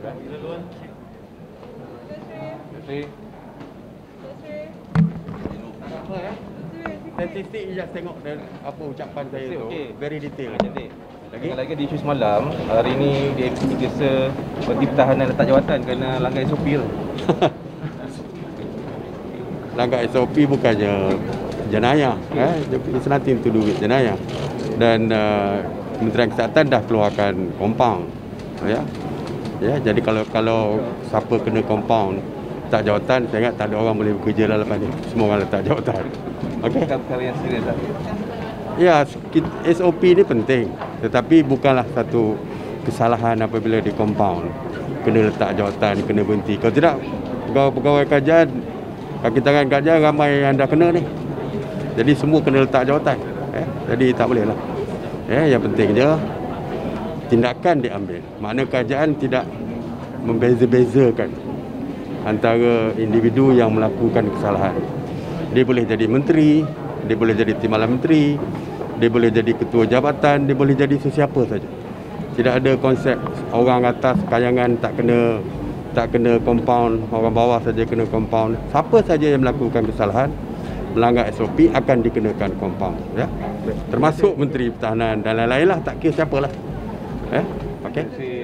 Statistik just tengok dan apa ucapan saya tu, very detail. Cantik. Lagi di isu semalam, hari ni digesa Menteri Pertahanan letak jawatan kerana langgar SOP tu. Langgar SOP bukannya jenayah, it's nothing to do with jenayah. Dan Kementerian Kesihatan dah keluarkan compound, ya. Jadi kalau siapa kena compound letak jawatan, saya ingat tak ada orang boleh bekerja lah lepas ni. Semua orang letak jawatan. Okey. Perkara yang serius tak? Ya, SOP ni penting, tetapi bukanlah satu kesalahan apabila di compound kena letak jawatan, kena berhenti. Kalau tidak, pegawai kajian, kaki tangan kajian ramai yang dah kena ni. Jadi semua kena letak jawatan. Jadi tak boleh lah. Yang pentingnya tindakan diambil. Makna kerajaan tidak membeza-bezakan antara individu yang melakukan kesalahan. Dia boleh jadi menteri, dia boleh jadi timbalan menteri, dia boleh jadi ketua jabatan, dia boleh jadi sesiapa saja. Tidak ada konsep orang atas kayangan tak kena compound, orang bawah saja kena compound. Siapa saja yang melakukan kesalahan, melanggar SOP akan dikenakan compound, ya. Termasuk Menteri Pertahanan dan lain-lain lah, tak kira siapalah. Okey.